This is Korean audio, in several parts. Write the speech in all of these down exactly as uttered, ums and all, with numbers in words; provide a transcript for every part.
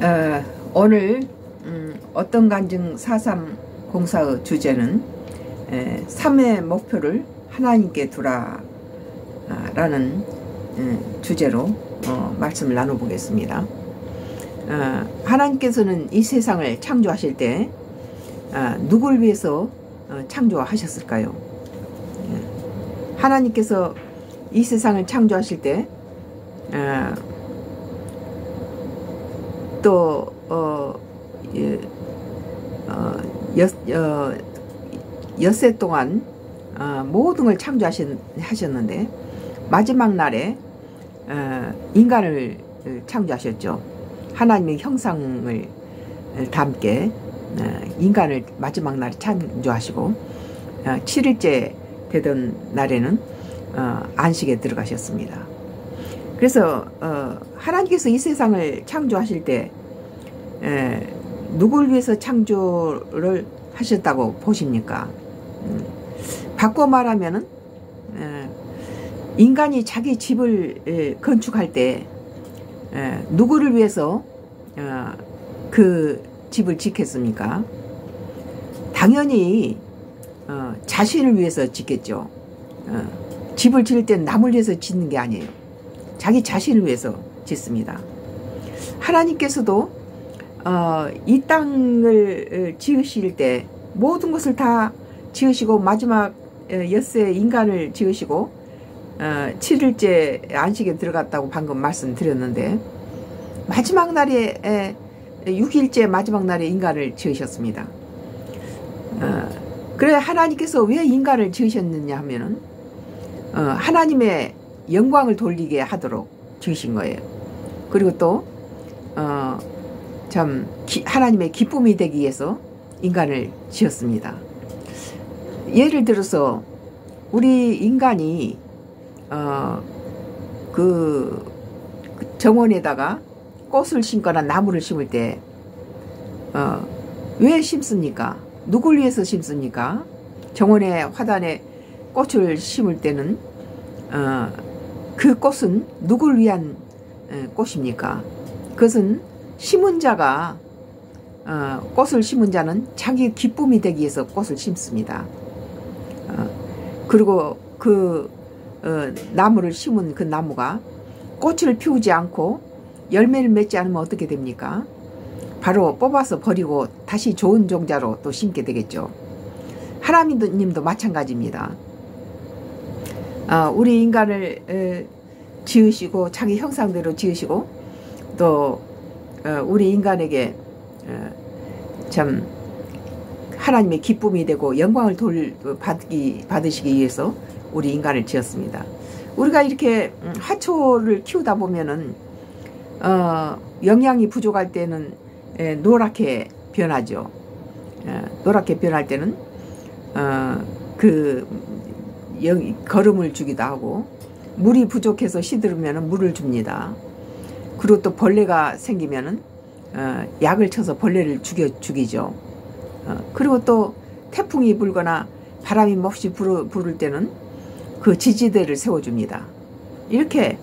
어, 오늘 음, 어떤 간증 사삼 공사의 주제는 에, 삶의 목표를 하나님께 두라 라는 에, 주제로 어, 말씀을 나눠보겠습니다. 어, 하나님께서는 이 세상을 창조하실 때 어, 누굴 위해서 어, 창조하셨을까요? 예. 하나님께서 이 세상을 창조하실 때 어, 또 어, 예, 어, 여, 어, 엿새 동안 어, 모든 걸 창조하셨는데 마지막 날에 어, 인간을 창조하셨죠. 하나님의 형상을 담게 어, 인간을 마지막 날에 창조하시고 어, 칠 일째 되던 날에는 어, 안식에 들어가셨습니다. 그래서 어, 하나님께서 이 세상을 창조하실 때 에, 누굴 위해서 창조를 하셨다고 보십니까? 음, 바꿔 말하면은 에, 인간이 자기 집을 에, 건축할 때 에, 누구를 위해서 어, 그 집을 짓겠습니까? 당연히 어, 자신을 위해서 짓겠죠. 어, 집을 지을 땐 남을 위해서 짓는 게 아니에요. 자기 자신을 위해서 짓습니다. 하나님께서도 어, 이 땅을 지으실 때 모든 것을 다 지으시고 마지막 엿새 인간을 지으시고 어, 칠 일째 안식에 들어갔다고 방금 말씀드렸는데 마지막 날에 육 일째 마지막 날에 인간을 지으셨습니다. 어, 그래 하나님께서 왜 인간을 지으셨느냐 하면은 어, 하나님의 영광을 돌리게 하도록 지으신 거예요. 그리고 또 어, 참 기, 하나님의 기쁨이 되기 위해서 인간을 지었습니다. 예를 들어서 우리 인간이 어, 그 정원에다가 꽃을 심거나 나무를 심을 때 어, 왜 심습니까? 누굴 위해서 심습니까? 정원에 화단에 꽃을 심을 때는 어, 그 꽃은 누굴 위한 꽃입니까? 그것은 심은 자가 어, 꽃을 심은 자는 자기 기쁨이 되기 위해서 꽃을 심습니다. 어, 그리고 그 어, 나무를 심은 그 나무가 꽃을 피우지 않고 열매를 맺지 않으면 어떻게 됩니까? 바로 뽑아서 버리고 다시 좋은 종자로 또 심게 되겠죠. 하나님도 마찬가지입니다. 어, 우리 인간을 에, 지으시고 자기 형상대로 지으시고 또 어, 우리 인간에게 어, 참 하나님의 기쁨이 되고 영광을 돌, 받기, 받으시기 위해서 우리 인간을 지었습니다. 우리가 이렇게 화초를 키우다 보면은 어, 영양이 부족할 때는 에, 노랗게 변하죠. 에, 노랗게 변할 때는 어, 그 영, 거름을 주기도 하고 물이 부족해서 시들으면 물을 줍니다. 그리고 또 벌레가 생기면은 어, 약을 쳐서 벌레를 죽여 죽이죠. 어, 그리고 또 태풍이 불거나 바람이 몹시 불, 부를 때는 그 지지대를 세워줍니다. 이렇게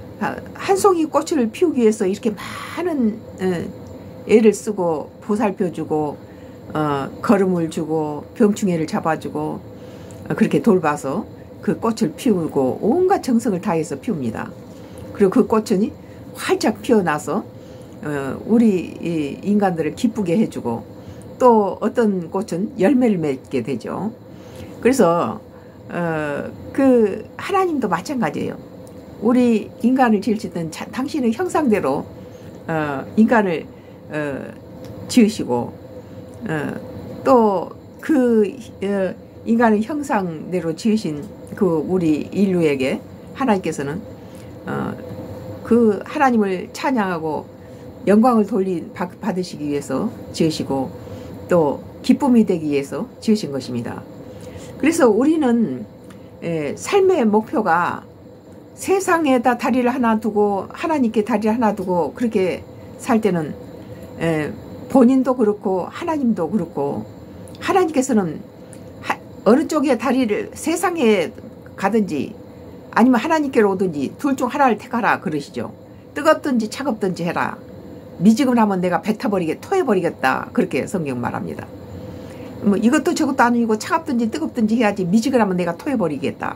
한 송이 꽃을 피우기 위해서 이렇게 많은 어, 애를 쓰고 보살펴주고 어, 거름을 주고 병충해를 잡아주고 어, 그렇게 돌봐서 그 꽃을 피우고 온갖 정성을 다해서 피웁니다. 그리고 그 꽃은 활짝 피어나서 어, 우리 인간들을 기쁘게 해주고 또 어떤 꽃은 열매를 맺게 되죠. 그래서 어, 그 하나님도 마찬가지예요. 우리 인간을 지으실 때는 당신의 형상대로 어, 인간을 어, 지으시고 어, 또 그 어, 인간의 형상대로 지으신 그 우리 인류에게 하나님께서는 어, 그 하나님을 찬양하고 영광을 돌리 받으시기 위해서 지으시고 또 기쁨이 되기 위해서 지으신 것입니다. 그래서 우리는 에, 삶의 목표가 세상에다 다리를 하나 두고 하나님께 다리를 하나 두고 그렇게 살 때는 에, 본인도 그렇고 하나님도 그렇고 하나님께서는 하, 어느 쪽에 다리를 세상에 가든지 아니면 하나님께로 오든지 둘 중 하나를 택하라 그러시죠. 뜨겁든지 차갑든지 해라. 미지근하면 내가 뱉어버리게 토해버리겠다 그렇게 성경 말합니다. 뭐 이것도 저것도 아니고 차갑든지 뜨겁든지 해야지 미지근하면 내가 토해버리겠다.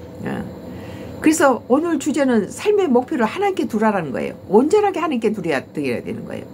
그래서 오늘 주제는 삶의 목표를 하나님께 두라라는 거예요. 온전하게 하나님께 두려야, 두려야 되는 거예요.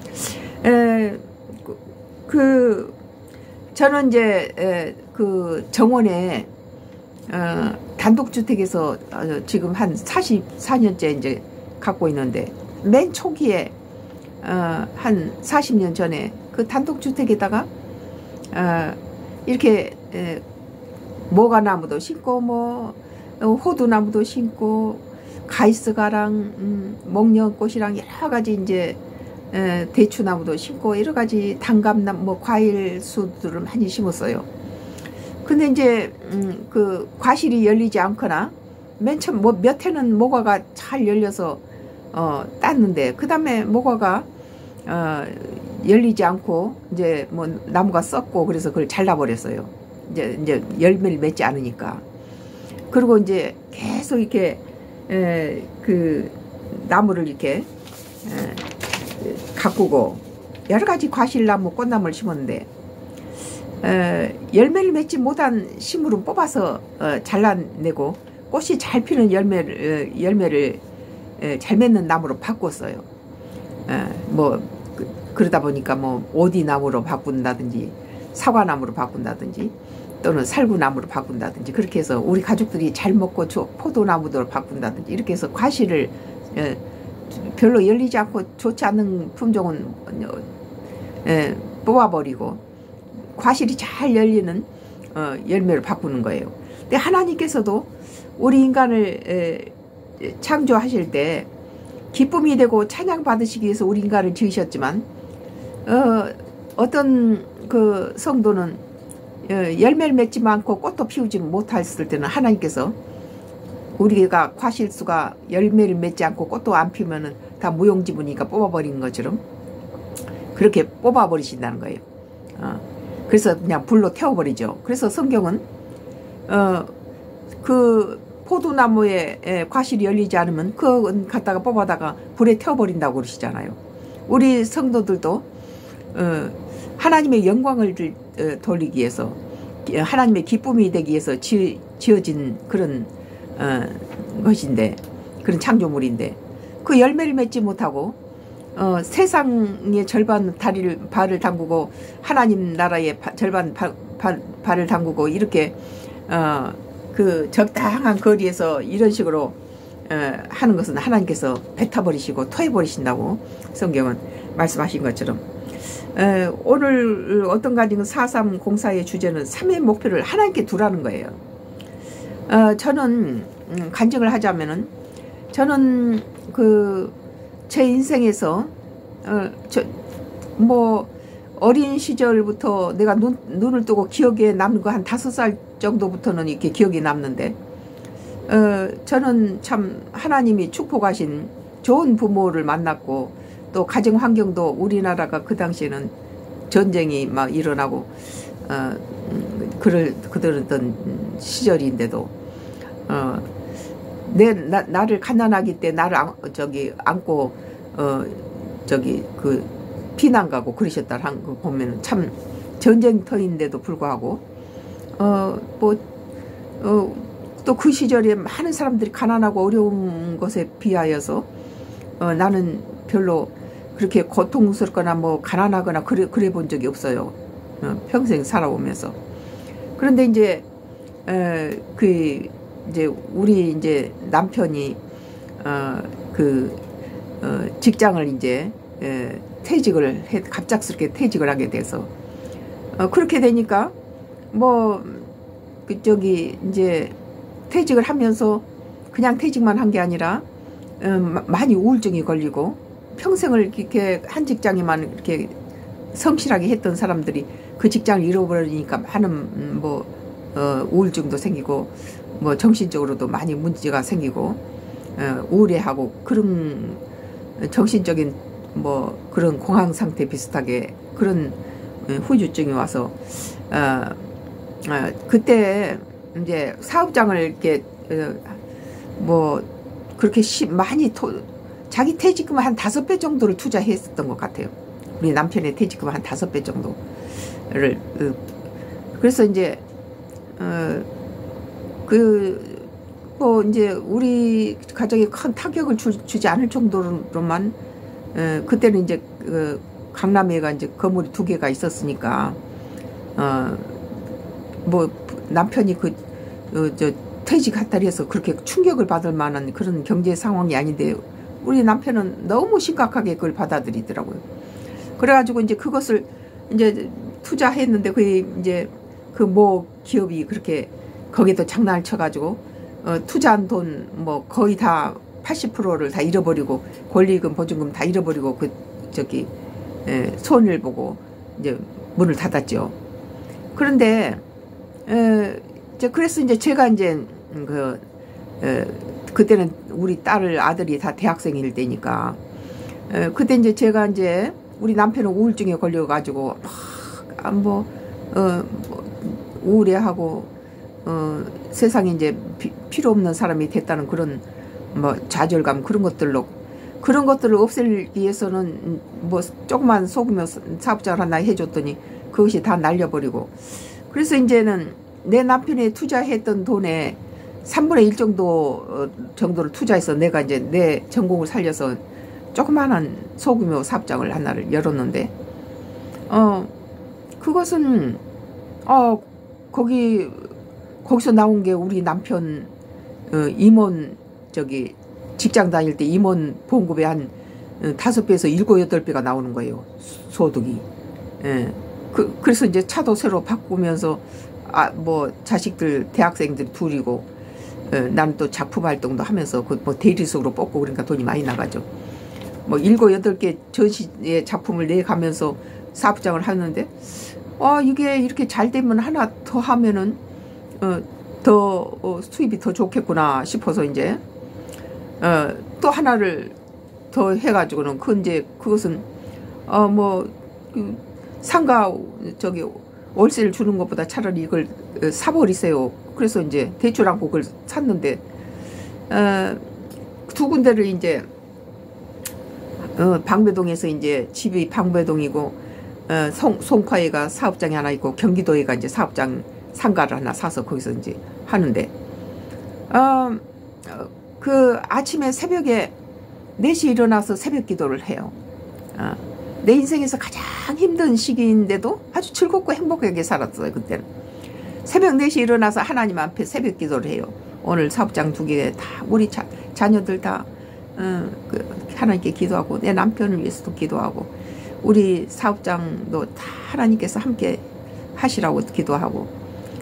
에, 그, 그 저는 이제 에, 그 정원에 어, 단독주택에서 어, 지금 한 사십사 년째 이제 갖고 있는데 맨 초기에 어, 한 사십 년 전에 그 단독주택에다가 어, 이렇게 에, 모가나무도 심고 뭐 호두나무도 심고 가이스가랑 음, 목련꽃이랑 여러 가지 이제 에, 대추나무도 심고 여러 가지 단감나무 뭐 과일 수들을 많이 심었어요. 근데 이제 음, 그 과실이 열리지 않거나 맨 처음 뭐 몇 해는 모과가 잘 열려서 어, 땄는데 그 다음에 모과가 어, 열리지 않고 이제 뭐 나무가 썩고 그래서 그걸 잘라버렸어요. 이제 이제 열매를 맺지 않으니까. 그리고 이제 계속 이렇게 에, 그 나무를 이렇게 에, 가꾸고 여러 가지 과실나무, 꽃나무를 심었는데 에, 열매를 맺지 못한 식물은 뽑아서 어, 잘라내고 꽃이 잘 피는 열매를 어, 열매를 에, 잘 맺는 나무로 바꿨어요. 에, 뭐 그, 그러다 보니까 뭐 오디나무로 바꾼다든지 사과나무로 바꾼다든지 또는 살구나무로 바꾼다든지 그렇게 해서 우리 가족들이 잘 먹고 포도나무로 바꾼다든지 이렇게 해서 과실을 에, 별로 열리지 않고 좋지 않은 품종은 에, 뽑아버리고 과실이 잘 열리는 어, 열매를 바꾸는 거예요. 근데 하나님께서도 우리 인간을 에, 창조하실 때 기쁨이 되고 찬양 받으시기 위해서 우리 인간을 지으셨지만 어, 어떤 그 성도는 열매를 맺지 않고 꽃도 피우지 못했을 때는 하나님께서 우리가 과실수가 열매를 맺지 않고 꽃도 안 피우면 다 무용지물이니까 뽑아버리는 것처럼 그렇게 뽑아버리신다는 거예요. 어. 그래서 그냥 불로 태워버리죠. 그래서 성경은 어, 그 포도나무에 과실이 열리지 않으면 그건 갖다가 뽑아다가 불에 태워버린다고 그러시잖아요. 우리 성도들도 어, 하나님의 영광을 돌리기 위해서 하나님의 기쁨이 되기 위해서 지, 지어진 그런 어, 것인데 그런 창조물인데 그 열매를 맺지 못하고 어, 세상의 절반 다리를 발을 담그고 하나님 나라의 바, 절반 바, 바, 발을 담그고 이렇게 어, 그 적당한 거리에서 이런 식으로 어, 하는 것은 하나님께서 뱉어버리시고 토해버리신다고 성경은 말씀하신 것처럼 에, 오늘 어떤 가지는 사삼공사의 주제는 삶의 목표를 하나님께 두라는 거예요. 어, 저는 음, 간증을 하자면은 저는 그 제 인생에서 어, 저, 뭐 어린 시절부터 내가 눈, 눈을 뜨고 기억에 남는 거 한 다섯 살 정도부터는 이렇게 기억이 남는데 어, 저는 참 하나님이 축복하신 좋은 부모를 만났고 또 가정 환경도 우리나라가 그 당시에는 전쟁이 막 일어나고 어, 그럴 그랬던 시절인데도 어, 내 나, 나를 가난하기 때 나를 안, 저기 안고 어 저기 그 피난 가고 그러셨다 한 거 보면 참 전쟁터인데도 불구하고 어 뭐 어 또 그 시절에 많은 사람들이 가난하고 어려운 것에 비하여서 어, 나는 별로 그렇게 고통스럽거나 뭐 가난하거나 그래, 그래 본 적이 없어요. 어, 평생 살아오면서. 그런데 이제, 에, 그, 이제 우리 이제 남편이, 어, 그, 어, 직장을 이제, 에, 퇴직을 해, 갑작스럽게 퇴직을 하게 돼서, 어, 그렇게 되니까, 뭐, 그, 저기, 이제, 퇴직을 하면서 그냥 퇴직만 한 게 아니라, 음, 많이 우울증이 걸리고 평생을 이렇게 한 직장에만 이렇게 성실하게 했던 사람들이 그 직장을 잃어버리니까 많은 뭐 어, 우울증도 생기고 뭐 정신적으로도 많이 문제가 생기고 어, 우울해하고 그런 정신적인 뭐 그런 공황 상태 비슷하게 그런 후유증이 와서 어, 어, 그때 이제 사업장을 이렇게 어, 뭐 그렇게 시, 많이 토, 자기 퇴직금 한 다섯 배 정도를 투자했었던 것 같아요. 우리 남편의 퇴직금 한 다섯 배 정도를. 그래서 이제 어, 그 뭐 이제 우리 가정에 큰 타격을 주, 주지 않을 정도로만 어, 그때는 이제 그 강남에가 이제 건물이 두 개가 있었으니까 어, 뭐 남편이 그 어, 저 퇴직했다리 해서 그렇게 충격을 받을 만한 그런 경제 상황이 아닌데 우리 남편은 너무 심각하게 그걸 받아들이더라고요. 그래가지고 이제 그것을 이제 투자했는데 그 이제 그 뭐 기업이 그렇게 거기도 장난을 쳐가지고 어, 투자한 돈 뭐 거의 다 팔십 퍼센트를 다 잃어버리고 권리금 보증금 다 잃어버리고 그 저기 에, 손을 보고 이제 문을 닫았죠. 그런데 에, 이제 그래서 이제 제가 이제 그 에, 그때는 우리 딸을 아들이 다 대학생일 때니까 에, 그때 이제 제가 이제 우리 남편은 우울증에 걸려가지고 막뭐 어, 뭐 우울해하고 어, 세상에 이제 피, 필요 없는 사람이 됐다는 그런 뭐 좌절감 그런 것들로 그런 것들을 없애기 위해서는 뭐 조그만 소규모 사업장을 하나 해줬더니 그것이 다 날려버리고 그래서 이제는 내 남편이 투자했던 돈에 삼분의 일 정도 정도를 투자해서 내가 이제 내 전공을 살려서 조그마한 소규모 사업장을 하나를 열었는데 어 그것은 어 거기 거기서 나온 게 우리 남편 어, 임원 저기 직장 다닐 때 임원 봉급에 한 다섯 배에서 일곱 여덟 배가 나오는 거예요. 소득이. 예. 그, 그래서 이제 차도 새로 바꾸면서 아, 뭐 자식들 대학생들 둘이고 예, 나는 또 작품 활동도 하면서 그 뭐 대리석으로 뽑고 그러니까 돈이 많이 나가죠. 뭐 일곱 여덟 개 전시의 작품을 내가면서 사업장을 하는데 아 이게 이렇게 잘 되면 하나 더 하면은 어, 더 어, 수입이 더 좋겠구나 싶어서 이제 어, 또 하나를 더 해가지고는 그 이제 그것은 어 뭐 그 상가 저기 월세를 주는 것보다 차라리 이걸 사버리세요. 그래서 이제 대출하고 그걸 샀는데 어, 두 군데를 이제 어, 방배동에서 이제 집이 방배동이고 어, 송, 송파에가 사업장이 하나 있고 경기도에가 이제 사업장 상가를 하나 사서 거기서 이제 하는데 어, 그 아침에 새벽에 네 시에 일어나서 새벽 기도를 해요. 어, 내 인생에서 가장 힘든 시기인데도 아주 즐겁고 행복하게 살았어요. 그때는 새벽 네 시에 일어나서 하나님 앞에 새벽 기도를 해요. 오늘 사업장 두 개 다 우리 자, 자녀들 다 어, 그 하나님께 기도하고 내 남편을 위해서도 기도하고 우리 사업장도 다 하나님께서 함께 하시라고 기도하고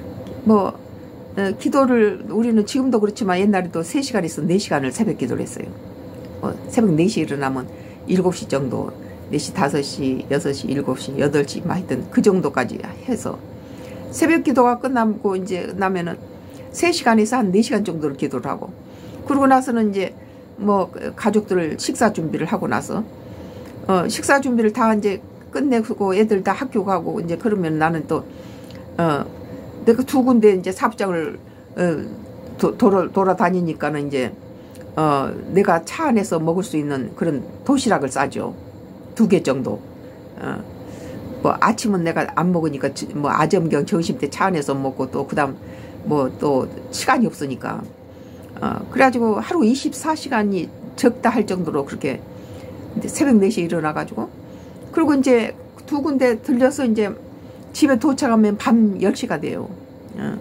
뭐 어, 기도를 우리는 지금도 그렇지만 옛날에도 세 시간 있어 네 시간을 새벽 기도를 했어요. 어, 새벽 네 시에 일어나면 일곱 시 정도 네 시, 다섯 시, 여섯 시, 일곱 시, 여덟 시 막 하여튼 그 정도까지 해서 새벽 기도가 끝나고 이제 나면은 세 시간에서 한 네 시간 정도를 기도를 하고 그러고 나서는 이제 뭐 가족들 식사 준비를 하고 나서 어, 식사 준비를 다 이제 끝내고 애들 다 학교 가고 이제 그러면 나는 또 어, 내가 두 군데 이제 사업장을 어, 도, 돌아, 돌아다니니까는 이제 어, 내가 차 안에서 먹을 수 있는 그런 도시락을 싸죠. 두 개 정도. 어, 뭐 아침은 내가 안 먹으니까 뭐 아점경 점심 때 차 안에서 먹고 또 그다음 뭐 또 시간이 없으니까 어, 그래가지고 하루 이십사 시간이 적다 할 정도로 그렇게 새벽 네 시에 일어나가지고 그리고 이제 두 군데 들려서 이제 집에 도착하면 밤 열 시가 돼요. 어,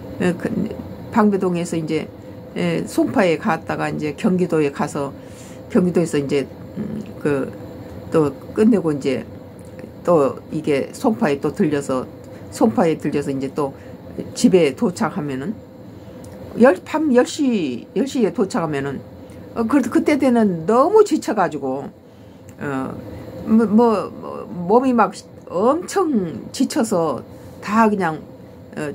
그 방배동에서 이제 에, 송파에 갔다가 이제 경기도에 가서 경기도에서 이제 음, 그 또 끝내고 이제 또 이게 송파에 또 들려서 송파에 들려서 이제 또 집에 도착하면은 열, 밤 열 시 열 시에 도착하면은 어, 그, 그때 되는 너무 지쳐가지고 어, 뭐, 뭐, 뭐 몸이 막 엄청 지쳐서 다 그냥 어,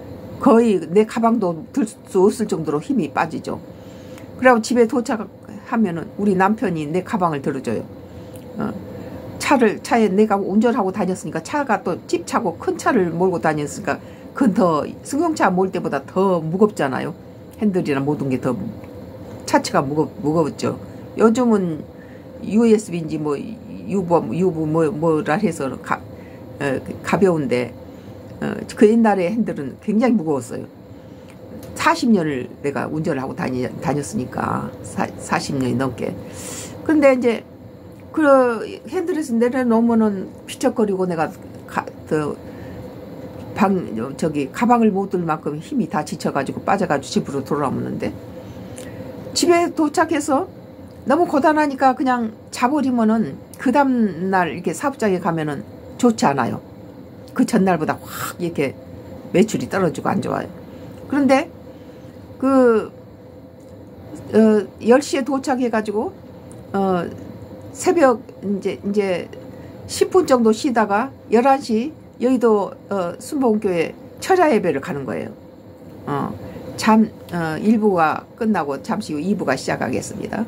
거의 내 가방도 들 수 없을 정도로 힘이 빠지죠. 그리고 집에 도착하면은 우리 남편이 내 가방을 들어줘요. 어, 차를 차에 내가 운전하고 다녔으니까 차가 또 집차고 큰 차를 몰고 다녔으니까 그건 더 승용차 몰 때보다 더 무겁잖아요. 핸들이나 모든 게 더 차체가 무겁 무거웠죠. 요즘은 유에스비인지 뭐 유부 유부 뭐 뭐라 해서 가, 어, 가벼운데 어, 그 옛날에 핸들은 굉장히 무거웠어요. 사십 년을 내가 운전을 하고 다니, 다녔으니까 사, 사십 년이 넘게. 근데 이제 그 핸들에서 내려놓으면은 휘적거리고 내가 가, 그 방, 저기 가방을 못 들 만큼 힘이 다 지쳐가지고 빠져가지고 집으로 돌아오는데, 집에 도착해서 너무 고단하니까 그냥 자버리면은 그 다음날 이렇게 사업장에 가면은 좋지 않아요. 그 전날보다 확 이렇게 매출이 떨어지고 안 좋아요. 그런데 그 어, 열 시에 도착해가지고 어, 새벽 이제 이제 십 분 정도 쉬다가 열한 시 여의도 어, 순복음교회 철야 예배를 가는 거예요. 어, 잠 어, 일 부가 끝나고 잠시 후 이 부가 시작하겠습니다.